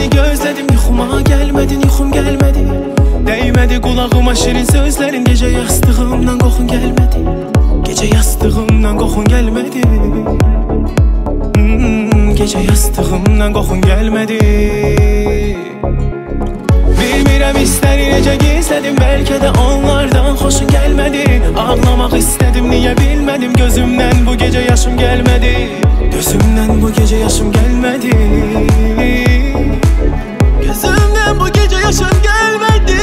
seni gözledim, yuxuma gelmedin, yuxum gelmedi. Değmedi kulağıma şirin sözlerin, gece yastığımdan qoxun gelmedi. Gece yastığımdan qoxun gelmedi. Gece yastığımdan qoxun gelmedi. Bilmirəm istəri necə gizlədim, bəlkə də onlardan xoşun gəlmədi. Ağlamaq istədim, niyə bilmədim, gözümdən bu gecə yaşım gəlmədi. Gözümdən bu gecə yaşım gəlmədi. Gözümdən bu gecə yaşım gəlmədi.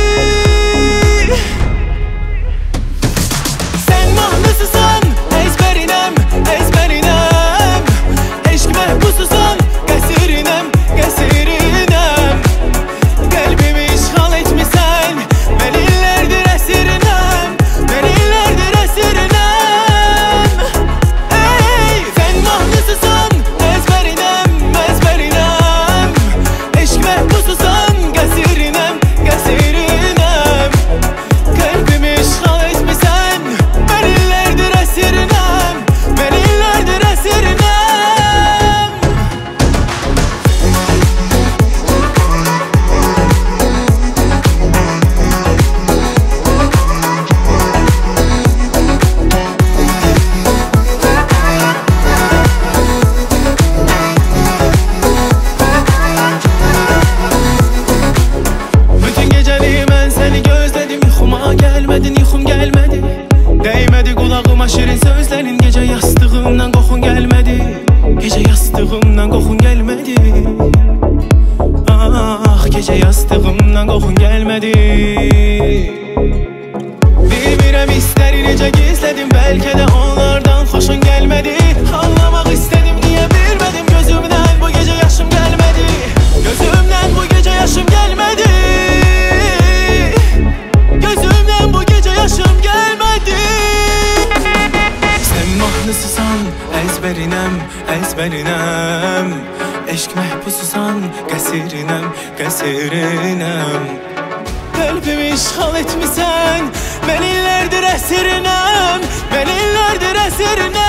Sən mahnısısan, ezbərinəm, ezbərinəm. Eşq məhbususan, qəsirinəm, qəsirinəm. Qəlbimi işğal etmisən, mən illərdir əsrinəm, mən illərdir əsrinəm. Ey, sən mahnısısan, ezbərinəm, ezbərinəm. Eşq məhbususan, qəsirinəm, qəsirinəm. Qəlbimi işğal etmisən, mən illərdir əsrinəm, mən illərdir əsrinəm. Bütün gecəni mən səni gözlədim, yuxuma gəlmədin, yuxum gəlmədi. Değmədi qulağıma şirin sözlərin, gecə yastığımdan qoxun gəlmədi. Gecə yastığımdan qoxun gəlmədi. Ah, gecə yastığımdan qoxun gəlmədi. Bilmirəm istəri necə gizlədim, bəlkə də onlardan xoşun gəlmədi. Anlamaq istədim, niyə bilmədim, gözümdən bu gecə yaşım gəlmədi. Gözümdən bu gecə yaşım gəlmədi. Gözümdən bu gecə yaşım gəlmədi. Sən mahnısısan, ezbərinəm, ezbərinəm. Eşq məhbususan, qəsirinəm, qəsirinəm. Qəlbimi işğal etmisən, mən illərdir əsrinəm, mən illərdir əsrinəm.